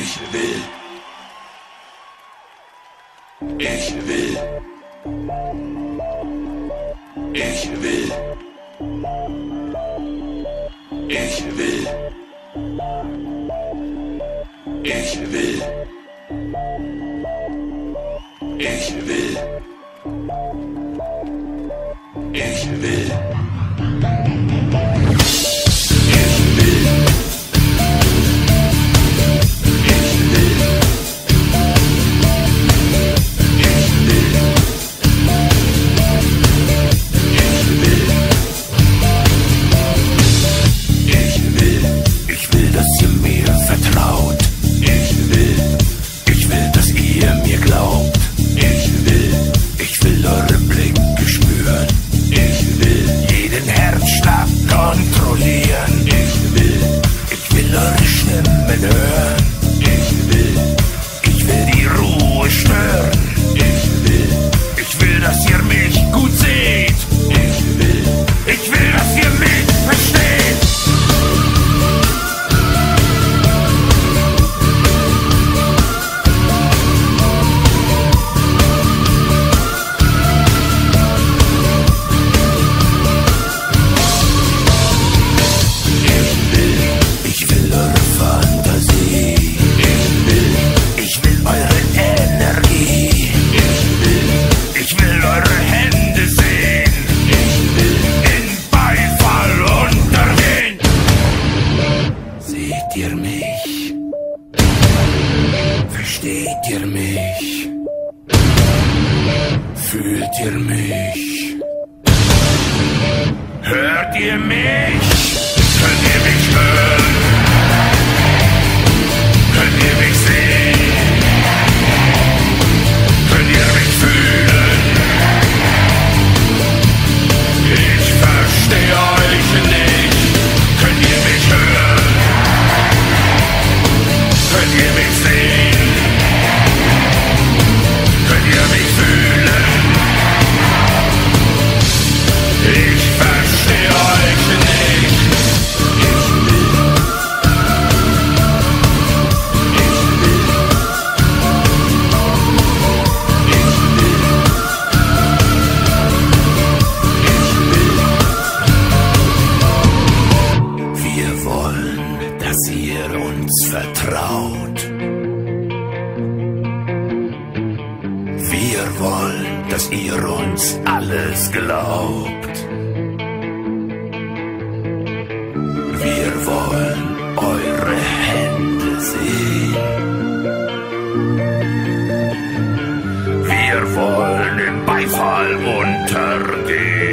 Ich will. Ich will. Ich will. Ich will. Ich will. Ich will. Ich will. Versteht ihr mich? Fühlt ihr mich? Hört ihr mich? Könnt ihr mich hören? Könnt ihr mich sehen? Könnt ihr mich fühlen? Ich verstehe euch nicht. Könnt ihr mich hören? Könnt ihr mich sehen? Könnt ihr mich fühlen? Ich verstehe euch nicht. Wir wollen, dass ihr uns vertraut. Wir wollen, dass ihr uns alles glaubt. Wir wollen eure Hände sehen. Wir wollen im Beifall untergehen.